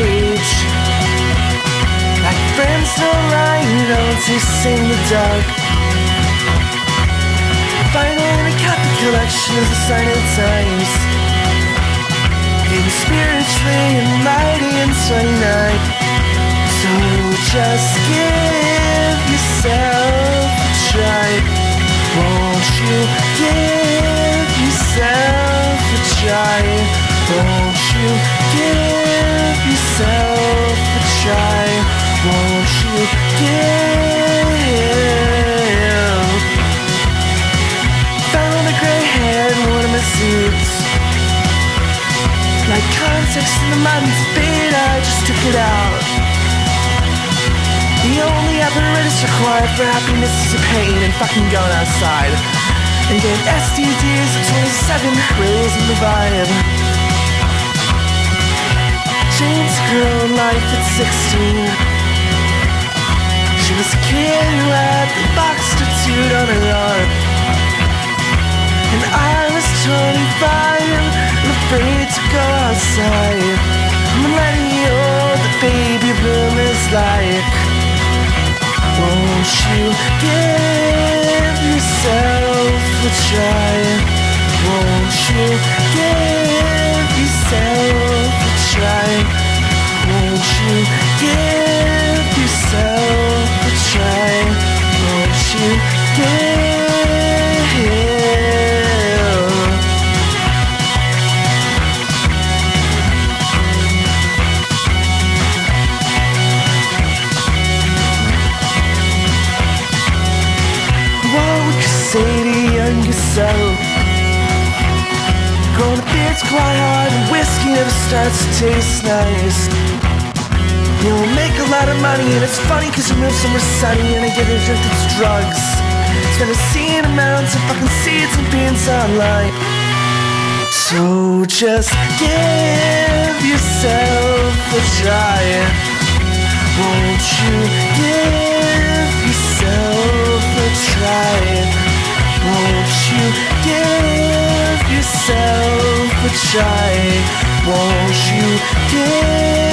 stage. Like friends don't lie, don't taste in the dark. Finding a cat collection is a sign of the times. Maybe spiritually and mighty and 29. So just give yourself a try. Won't you give yourself a try? Won't you give yourself a try? Won't you give? Found a gray hair in one of my suits. Like context in the mountains of beta, I just took it out. The only apparatus required for happiness is your pain and fucking going outside. And get STDs at 27, raising the vibe. Jane's girl in life at 16. She was a kid who had the box tattooed on her arm. And I was 25 and afraid to go outside. Millennial, the baby boomers like. Won't you give yourself a try? Won't you give yourself a try? Won't you give yourself a try? Won't you give? Say to younger self, growing a beard's quite hard and whiskey never starts to taste nice. You'll make a lot of money and it's funny cause you move somewhere sunny and I get a drink that's drugs. Spend obscene amounts of fucking seeds and beans online. So just give yourself a try. Won't you give yourself a try? Won't you give yourself a try? Won't you give